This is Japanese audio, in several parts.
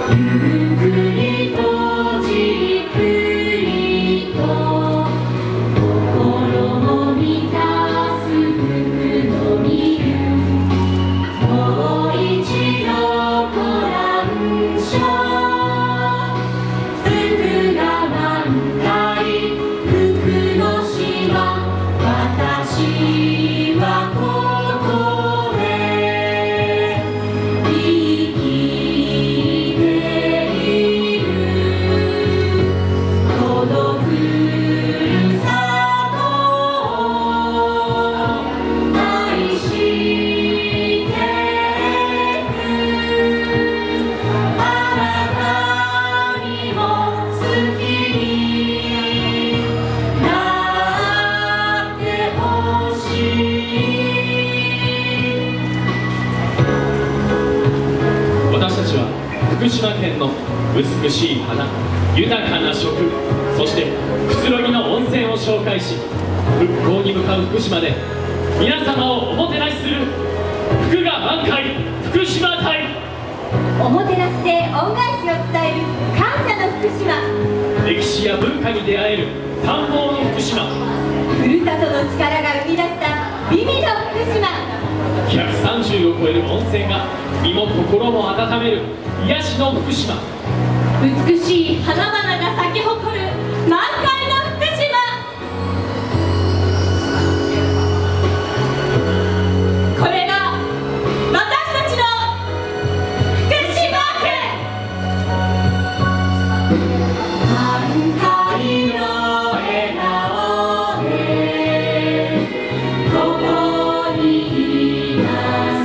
福島県の美しい花、豊かな食、そしてくつろぎの温泉を紹介し、復興に向かう福島で皆様をおもてなしする福が満開福島隊。 おもてなしで恩返しを伝える感謝の福島。 歴史や文化に出会える探訪の福島。 ふるさとの力が生み出した美味の福島。 130を超える温泉が身も心も温める癒しの福島。 美しい花々が咲き誇る満開の福島。これが私たちの福島県。満開の笑顔でここにいます。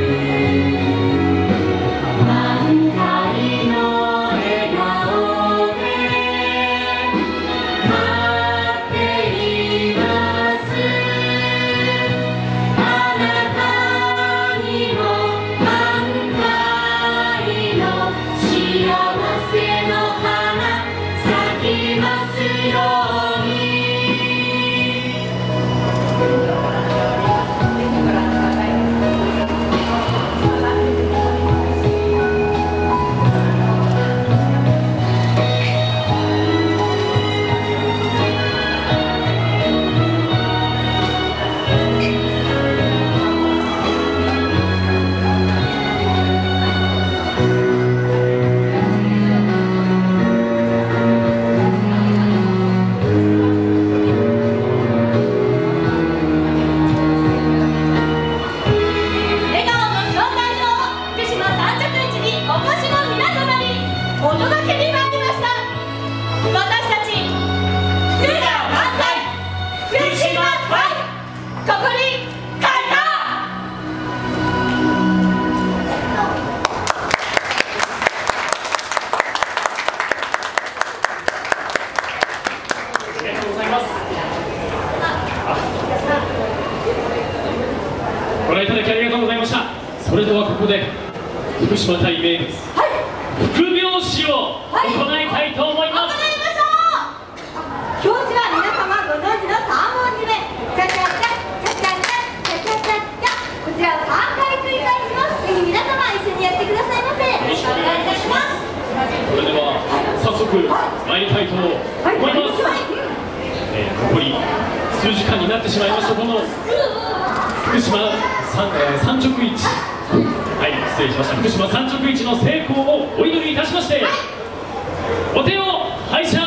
ご覧いただきありがとうございました。それではここで福島隊名物、副拍子を行いたいと思います。 拍子は皆様ご存知の3文字目、チャチャチャチャチャチャチャチャチャチャ。こちらを3回繰り返します。ぜひ皆様一緒にやってくださいませ。よろしくお願いいたします。 それでは早速参りたいと思います。残り数時間になってしまいました。この福島産直市、失礼しました。福島産直市の成功をお祈りいたしまして、お手を拝借。